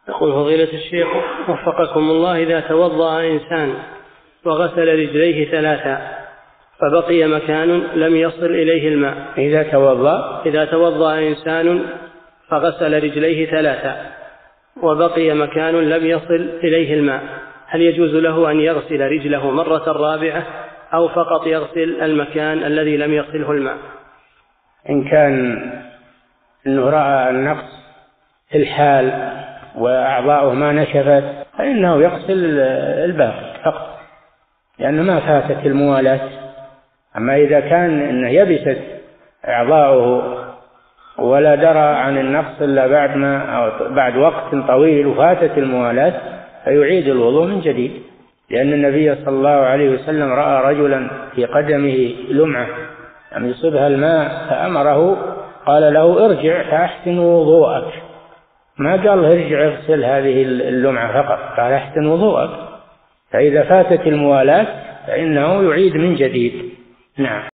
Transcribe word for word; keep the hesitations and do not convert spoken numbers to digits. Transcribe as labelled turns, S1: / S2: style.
S1: يقول فضيلة الشيخ وفقكم الله: إذا توضأ إنسان وغسل رجليه ثلاثا فبقي مكان لم يصل إليه الماء.
S2: إذا توضأ
S1: إذا توضأ إنسان فغسل رجليه ثلاثا وبقي مكان لم يصل إليه الماء، هل يجوز له أن يغسل رجله مرة رابعة أو فقط يغسل المكان الذي لم يصله الماء؟
S2: إن كان أنه رأى النقص في الحال وأعضاؤه ما نشفت فإنه يغسل الباقي فقط، لأنه ما فاتت الموالاة. أما إذا كان إنه يبست أعضاؤه ولا درى عن النقص إلا بعد ما أو بعد وقت طويل وفاتت الموالاة فيعيد الوضوء من جديد، لأن النبي صلى الله عليه وسلم رأى رجلا في قدمه لمعة لم يصبها الماء فأمره قال له: ارجع فأحسن وضوءك. ما قال ارجع اغسل هذه اللمعة فقط، قال احسن وضوءك. فإذا فاتت الموالاة فإنه يعيد من جديد. نعم.